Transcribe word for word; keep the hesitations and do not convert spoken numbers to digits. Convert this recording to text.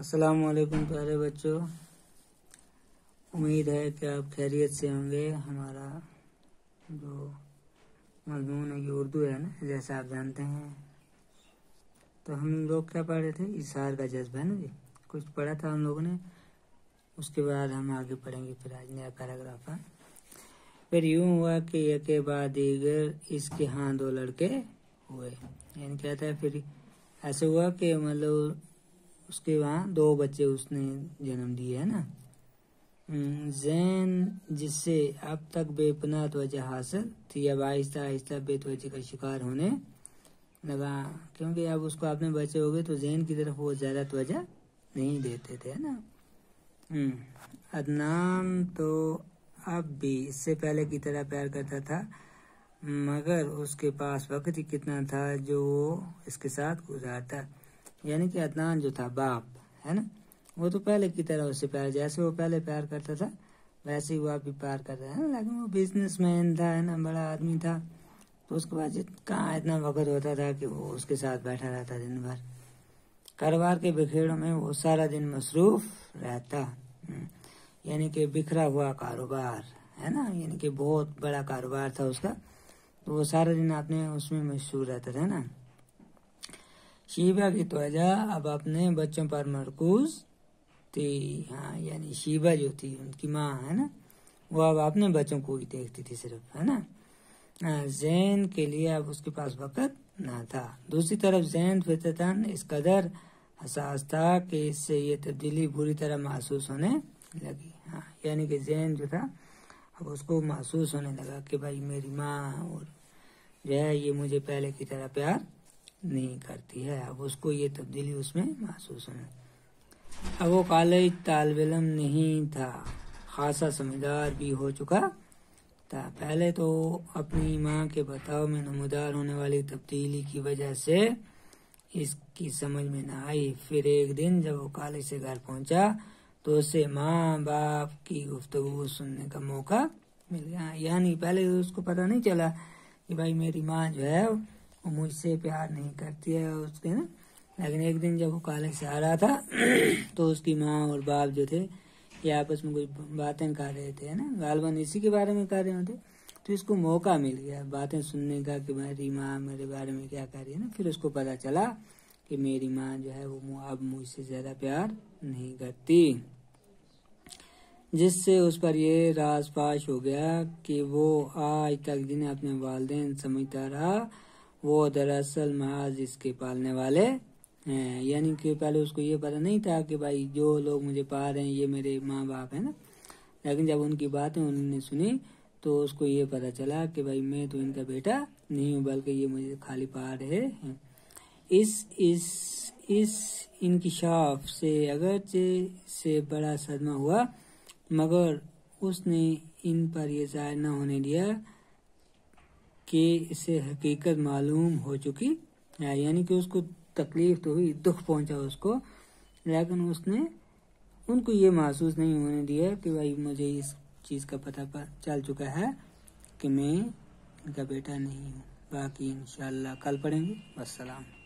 السلام علیکم پیارے بچوں، امید ہے کہ آپ خیریت سے ہوں گے۔ ہمارا جو مضمون ہے یہ اردو ہے نا، جیسا آپ جانتے ہیں۔ تو ہم لوگ کیا پڑھ رہے تھے؟ اظہار کا جذبہ ہے نا جی، کچھ پڑھا تھا ہم لوگوں نے، اس کے بعد ہم آگے پڑھیں گے۔ پھر آج نیا پیراگراف ہے۔ پھر یوں ہوا کہ یک بعد دیگر اس کے ہاں دو لڑکے ہوئے، یعنی کہتا ہے پھر ایسے ہوا کہ مطلب اس کے وہاں دو بچے اس نے جنم دیے ہے نا۔ زین جس سے اب تک بے پناہ توجہ حاصل تھی، اب آہستہ آہستہ بے توجہ کا شکار ہونے لگا، کیونکہ اب اس کو اپنے بچے ہو گئے تو زین کی طرف وہ زیادہ توجہ نہیں دیتے تھے نا۔ عدنان تو اب بھی اس سے پہلے کی طرح پیار کرتا تھا، مگر اس کے پاس وقت ہی کتنا تھا جو وہ اس کے ساتھ گزارتا۔ یعنی کہ عدنان جو تھا باپ ہے نا، وہ تو پہلے کی طرح اس سے پیار، جیسے وہ پہلے پیار کرتا تھا ویسے ہی وہ اب بھی پیار کر رہا ہے، لیکن وہ بزنس مین تھا ہے نا، بڑا آدمی تھا، تو اس کے بعد کہاں اتنا وقت ہوتا تھا کہ وہ اس کے ساتھ بیٹھا رہتا دن بھر۔ کاروبار کے بکھیڑوں میں وہ سارا دن مصروف رہتا، یعنی کہ بکھرا ہوا کاروبار ہے نا، یعنی کہ بہت بڑا کاروبار تھا اس کا، تو وہ سارا دن اپنے اس میں مشغول رہتا تھا نا۔ شیبہ کی توجہ اب اپنے بچوں پر مرکوز تھی، ہاں یعنی شیبہ جو تھی ان کی ماں ہے نا، وہ اب اپنے بچوں کو ہی دیکھتی تھی صرف ہے نا۔ زین کے لیے اب اس کے پاس وقت نہ تھا۔ دوسری طرف زین فطرتاً اس قدر حساس تھا کہ اس سے یہ تبدیلی بری طرح محسوس ہونے لگی، ہاں یعنی کہ زین جو تھا اب اس کو محسوس ہونے لگا کہ بھائی میری ماں اور جو ہے یہ مجھے پہلے کی طرح پیار نہیں کرتی ہے، اب اس کو یہ تبدیلی اس میں محسوس ہونے۔ اب وہ کالج طالب علم نہیں تھا، خاصا سمجھدار بھی ہو چکا تھا۔ پہلے تو اپنی ماں کے بتاؤ میں نمودار ہونے والی تبدیلی کی وجہ سے اس کی سمجھ میں نہ آئی، پھر ایک دن جب وہ کالج سے گھر پہنچا تو اسے ماں باپ کی گفتگو سننے کا موقع مل گیا۔ یعنی پہلے اس کو پتہ نہیں چلا کہ بھائی میری ماں جو ہے وہ مجھ سے پیار نہیں کرتی ہے اس کے نا، لیکن ایک دن جب وہ کالج سے آ رہا تھا تو اس کی ماں اور باپ جو تھے یہ آپس میں کچھ باتیں کر رہے تھے نا، غالباً اسی کے بارے میں کر رہے ہوتے، تو اس کو موقع مل گیا باتیں سننے کا کہ میری ماں میرے بارے میں کیا کر رہی ہے نا۔ پھر اس کو پتہ چلا کہ میری ماں جو ہے وہ اب مجھ سے زیادہ پیار نہیں کرتی، جس سے اس پر یہ راز فاش ہو گیا کہ وہ آج تک جنہیں اپنے والدین سمجھتا رہا وہ دراصل محض اس کے پالنے والے ہیں۔ یعنی کہ پہلے اس کو یہ پتہ نہیں تھا کہ بھائی جو لوگ مجھے پال رہے ہیں یہ میرے ماں باپ ہیں نا، لیکن جب ان کی باتیں انہوں نے سنی تو اس کو یہ پتہ چلا کہ بھائی میں تو ان کا بیٹا نہیں ہوں بلکہ یہ مجھے خالی پال رہے ہیں۔ اس اس اس انکشاف سے اگرچہ سے بڑا صدمہ ہوا، مگر اس نے ان پر یہ ظاہر نہ ہونے دیا کہ اسے حقیقت معلوم ہو چکی ہے، یعنی کہ اس کو تکلیف تو ہوئی، دکھ پہنچا اس کو، لیکن اس نے ان کو یہ محسوس نہیں ہونے دیا کہ بھائی مجھے اس چیز کا پتہ چل چکا ہے کہ میں ان کا بیٹا نہیں ہوں۔ باقی انشاءاللہ کل پڑھیں گے۔ والسلام۔